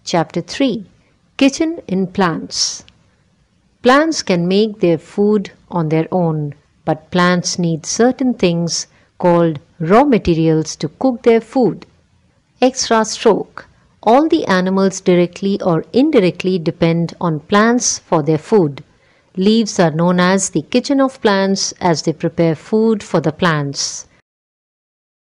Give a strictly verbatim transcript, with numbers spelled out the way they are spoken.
Chapter three. Kitchen in Plants. Plants can make their food on their own, but plants need certain things called raw materials to cook their food. Extra stroke. All the animals directly or indirectly depend on plants for their food. Leaves are known as the kitchen of plants as they prepare food for the plants.